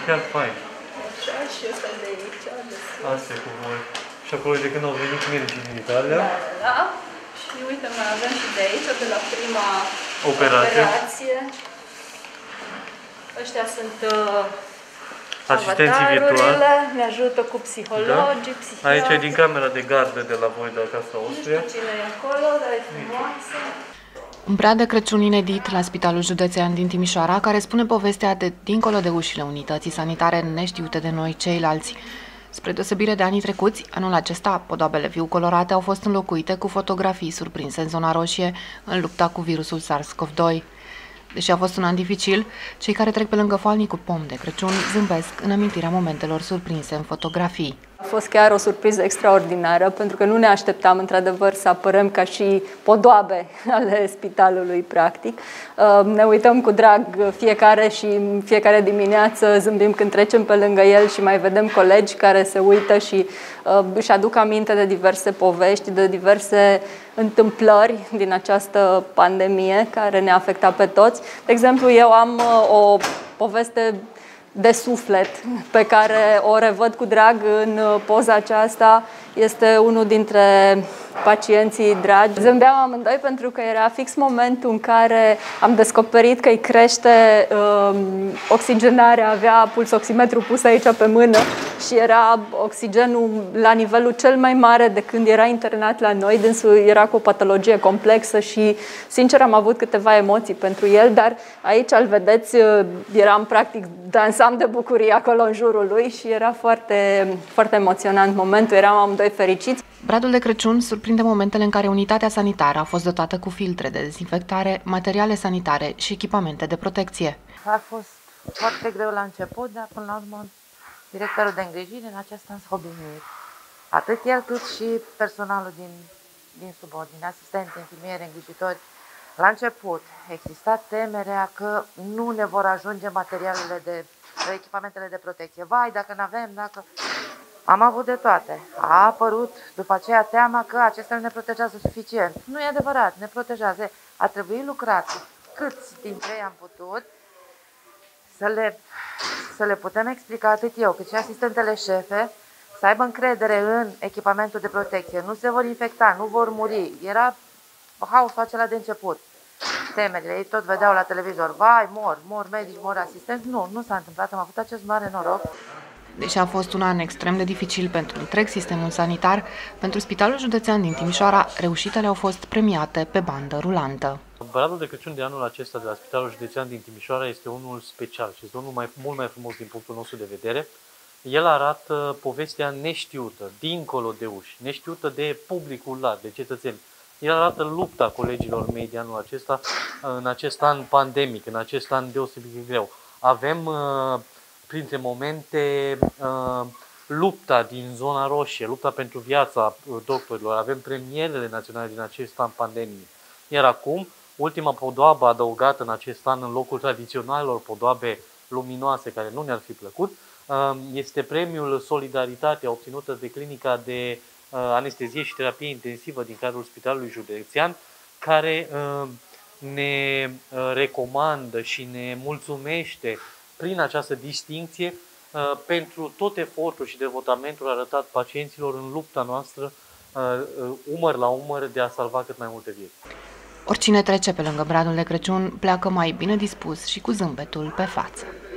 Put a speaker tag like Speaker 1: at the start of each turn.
Speaker 1: chiar fain.
Speaker 2: Așa, și ăsta de aici.
Speaker 1: Asta e cu voi. Și acolo de când au venit medicii din Italia.
Speaker 2: Da, da. Și uite, mai avem și de aici, de la prima
Speaker 1: operație.
Speaker 2: Ăștia sunt
Speaker 1: asistenții virtuali.
Speaker 2: Ne ajută cu psihologii, psihiatri.
Speaker 1: Aici e din camera de gardă de la voi, de Casa Austria.
Speaker 2: Nu știu cine e acolo, dar e frumoasă.
Speaker 3: Un brad de Crăciun inedit la Spitalul Județean din Timișoara, care spune povestea de dincolo de ușile unității sanitare neștiute de noi ceilalți. Spre deosebire de anii trecuți, anul acesta, podoabele viu colorate au fost înlocuite cu fotografii surprinse în zona roșie în lupta cu virusul SARS-CoV-2. Deși a fost un an dificil, cei care trec pe lângă foalnicul pom de Crăciun zâmbesc în amintirea momentelor surprinse în fotografii.
Speaker 2: A fost chiar o surpriză extraordinară, pentru că nu ne așteptam într-adevăr să apărăm ca și podoabe ale spitalului, practic. Ne uităm cu drag fiecare și în fiecare dimineață zâmbim când trecem pe lângă el și mai vedem colegi care se uită și își aduc aminte de diverse povești, de diverse întâmplări din această pandemie care ne-a afectat pe toți. De exemplu, eu am o poveste de suflet pe care o revăd cu drag în poza aceasta. Este unul dintre pacienții dragi. Zâmbeam amândoi pentru că era fix momentul în care am descoperit că îi crește oxigenarea, avea pulsoximetru pus aici pe mână și era oxigenul la nivelul cel mai mare de când era internat la noi. Dânsul era cu o patologie complexă și, sincer, am avut câteva emoții pentru el, dar aici îl vedeți, eram practic, dansam de bucurie acolo în jurul lui și era foarte, foarte emoționant momentul, eram amândoi fericiți.
Speaker 3: Bradul de Crăciun surprinde momentele în care unitatea sanitară a fost dotată cu filtre de dezinfectare, materiale sanitare și echipamente de protecție.
Speaker 4: A fost foarte greu la început, dar până la urmă directorul de îngrijire în acesta s-a obișnuit. Atât el cât și personalul din subordine, asistenți, infirmieri, îngrijitori. La început exista temerea că nu ne vor ajunge echipamentele de protecție. Vai, dacă n-avem, dacă... Am avut de toate. A apărut după aceea teama că acestea nu ne protejează suficient. Nu e adevărat, ne protejează. A trebuit lucrat cu câți dintre ei am putut să le putem explica, atât eu cât și asistentele șefe, să aibă încredere în echipamentul de protecție. Nu se vor infecta, nu vor muri. Era haosul acela de început. Temerile, ei tot vedeau la televizor, vai, mor medici, mor asistenți. Nu s-a întâmplat, am avut acest mare noroc.
Speaker 3: Deși a fost un an extrem de dificil pentru întreg sistemul sanitar, pentru Spitalul Județean din Timișoara, reușitele au fost premiate pe bandă rulantă.
Speaker 1: Bradul de Crăciun de anul acesta de la Spitalul Județean din Timișoara este unul special și este unul mult mai frumos din punctul nostru de vedere. El arată povestea neștiută, dincolo de uși, neștiută de publicul larg, de cetățeni. El arată lupta colegilor mei de anul acesta, în acest an pandemic, în acest an deosebit de greu. Avem printre momente lupta din zona roșie, lupta pentru viața doctorilor. Avem premierele naționale din acest an pandemic. Iar acum, ultima podoabă adăugată în acest an în locul tradiționalelor podoabe luminoase care nu ne-ar fi plăcut, este premiul Solidaritatea obținută de Clinica de Anestezie și Terapie Intensivă din cadrul Spitalului Județean, care ne recomandă și ne mulțumește prin această distincție pentru tot efortul și devotamentul arătat pacienților în lupta noastră, umăr la umăr, de a salva cât mai multe vieți.
Speaker 3: Oricine trece pe lângă bradul de Crăciun pleacă mai bine dispus și cu zâmbetul pe față.